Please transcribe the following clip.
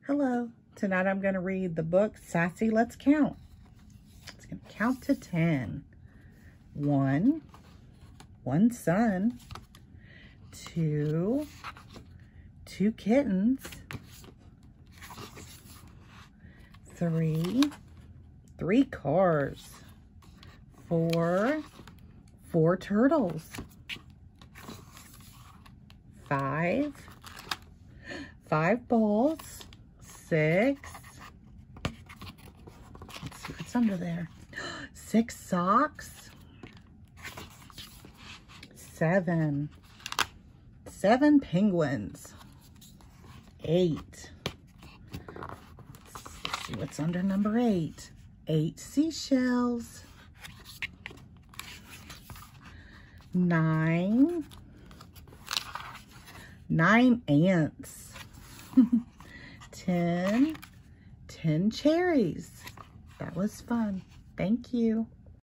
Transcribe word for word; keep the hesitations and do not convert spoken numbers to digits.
Hello. Tonight I'm going to read the book Sassy Let's Count. It's going to count to ten. One, one sun, two, two kittens, three, three cars, four, four turtles, five, five bowls, six, let's see what's under there, six socks, seven, seven penguins, eight, let's see what's under number eight, eight seashells, nine, nine ants, ten, ten cherries. That was fun. Thank you.